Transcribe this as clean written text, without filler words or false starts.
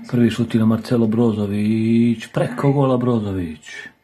Prvi šuti na Marcelo Brozović, preko gola Brozović.